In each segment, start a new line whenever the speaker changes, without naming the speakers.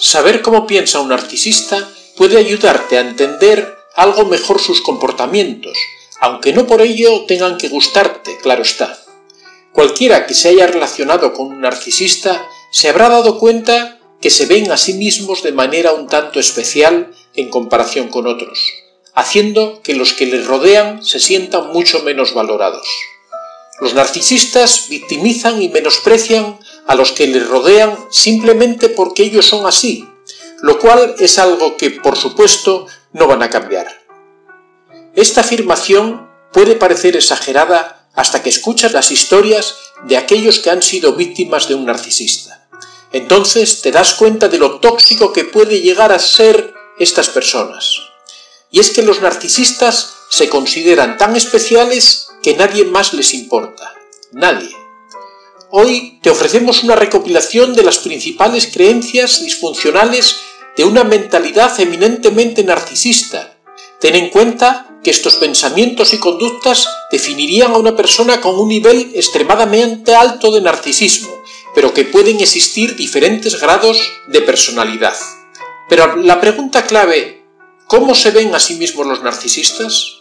saber cómo piensa un narcisista puede ayudarte a entender algo mejor sus comportamientos, aunque no por ello tengan que gustarte, claro está. Cualquiera que se haya relacionado con un narcisista se habrá dado cuenta que se ven a sí mismos de manera un tanto especial en comparación con otros, haciendo que los que les rodean se sientan mucho menos valorados. Los narcisistas victimizan y menosprecian a los que les rodean simplemente porque ellos son así, lo cual es algo que, por supuesto, no van a cambiar. Esta afirmación puede parecer exagerada hasta que escuchas las historias de aquellos que han sido víctimas de un narcisista. Entonces te das cuenta de lo tóxico que puede llegar a ser estas personas. Y es que los narcisistas se consideran tan especiales que nadie más les importa. Nadie. Hoy te ofrecemos una recopilación de las principales creencias disfuncionales de una mentalidad eminentemente narcisista. Ten en cuenta que estos pensamientos y conductas definirían a una persona con un nivel extremadamente alto de narcisismo, pero que pueden existir diferentes grados de personalidad. Pero la pregunta clave, ¿cómo se ven a sí mismos los narcisistas?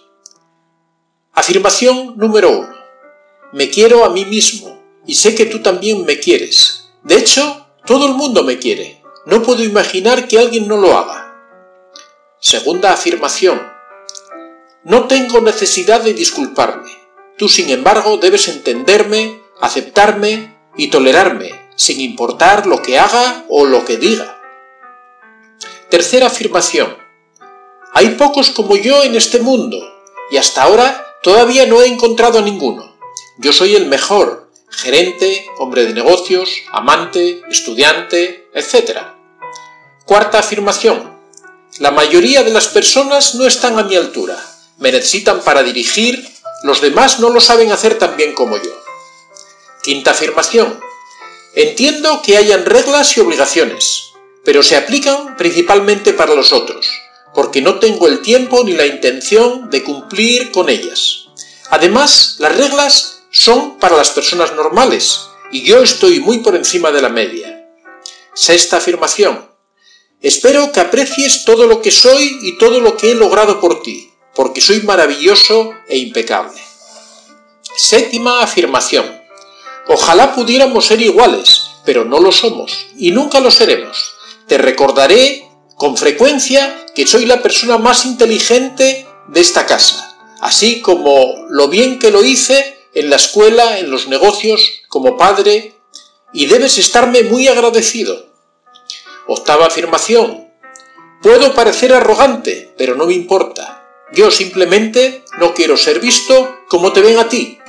Afirmación número 1. Me quiero a mí mismo y sé que tú también me quieres. De hecho, todo el mundo me quiere. No puedo imaginar que alguien no lo haga. Segunda afirmación. No tengo necesidad de disculparme. Tú, sin embargo, debes entenderme, aceptarme y tolerarme, sin importar lo que haga o lo que diga. Tercera afirmación. Hay pocos como yo en este mundo, y hasta ahora todavía no he encontrado a ninguno. Yo soy el mejor, gerente, hombre de negocios, amante, estudiante, etc. Cuarta afirmación. La mayoría de las personas no están a mi altura. Me necesitan para dirigir, los demás no lo saben hacer tan bien como yo. Quinta afirmación. Entiendo que hayan reglas y obligaciones, pero se aplican principalmente para los otros, porque no tengo el tiempo ni la intención de cumplir con ellas. Además, las reglas son para las personas normales, y yo estoy muy por encima de la media. Sexta afirmación. Espero que aprecies todo lo que soy y todo lo que he logrado por ti, porque soy maravilloso e impecable. Séptima afirmación. Ojalá pudiéramos ser iguales, pero no lo somos, y nunca lo seremos. Te recordaré con frecuencia que soy la persona más inteligente de esta casa, así como lo bien que lo hice en la escuela, en los negocios, como padre, y debes estarme muy agradecido. Octava afirmación. Puedo parecer arrogante, pero no me importa. Yo simplemente no quiero ser visto como te ven a ti.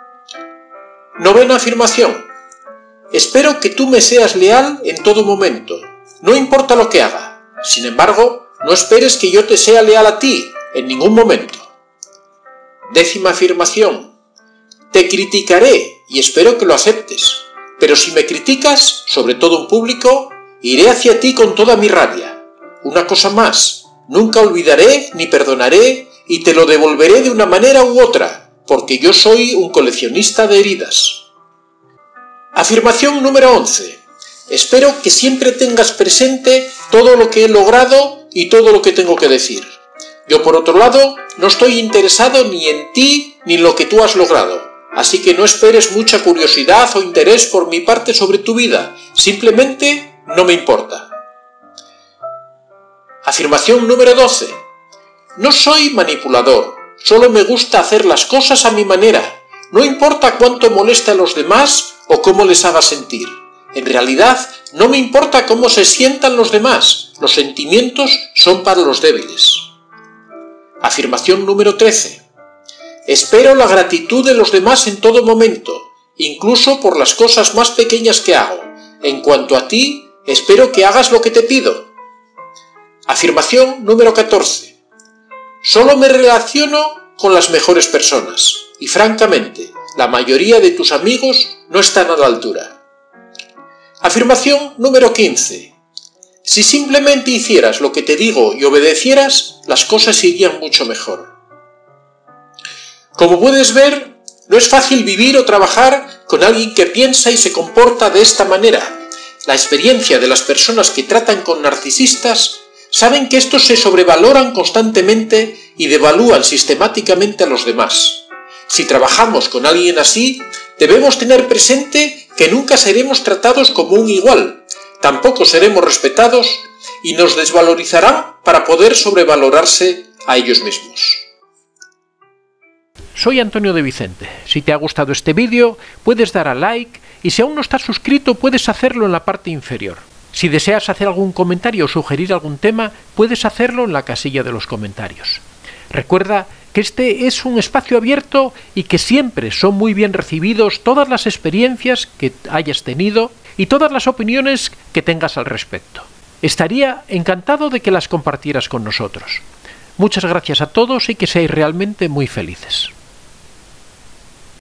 Novena afirmación. Espero que tú me seas leal en todo momento, no importa lo que haga. Sin embargo, no esperes que yo te sea leal a ti, en ningún momento. Décima afirmación. Te criticaré y espero que lo aceptes, pero si me criticas, sobre todo en público, iré hacia ti con toda mi rabia. Una cosa más, nunca olvidaré ni perdonaré y te lo devolveré de una manera u otra, porque yo soy un coleccionista de heridas. Afirmación número 11. Espero que siempre tengas presente todo lo que he logrado y todo lo que tengo que decir. Yo, por otro lado, no estoy interesado ni en ti ni en lo que tú has logrado, así que no esperes mucha curiosidad o interés por mi parte sobre tu vida, simplemente no me importa. Afirmación número 12. No soy manipulador, solo me gusta hacer las cosas a mi manera, no importa cuánto moleste a los demás o cómo les haga sentir. En realidad, no me importa cómo se sientan los demás, los sentimientos son para los débiles. Afirmación número 13. Espero la gratitud de los demás en todo momento, incluso por las cosas más pequeñas que hago. En cuanto a ti, espero que hagas lo que te pido. Afirmación número 14. Solo me relaciono con las mejores personas, y francamente, la mayoría de tus amigos no están a la altura. Afirmación número 15. Si simplemente hicieras lo que te digo y obedecieras, las cosas irían mucho mejor. Como puedes ver, no es fácil vivir o trabajar con alguien que piensa y se comporta de esta manera. la experiencia de las personas que tratan con narcisistas, saben que estos se sobrevaloran constantemente y devalúan sistemáticamente a los demás. Si trabajamos con alguien así, debemos tener presente que nunca seremos tratados como un igual, tampoco seremos respetados y nos desvalorizarán para poder sobrevalorarse a ellos mismos.
Soy Antonio de Vicente. Si te ha gustado este vídeo, puedes dar a like y si aún no estás suscrito, puedes hacerlo en la parte inferior. Si deseas hacer algún comentario o sugerir algún tema, puedes hacerlo en la casilla de los comentarios. Recuerda que este es un espacio abierto y que siempre son muy bien recibidos todas las experiencias que hayas tenido y todas las opiniones que tengas al respecto. Estaría encantado de que las compartieras con nosotros. Muchas gracias a todos y que seáis realmente muy felices.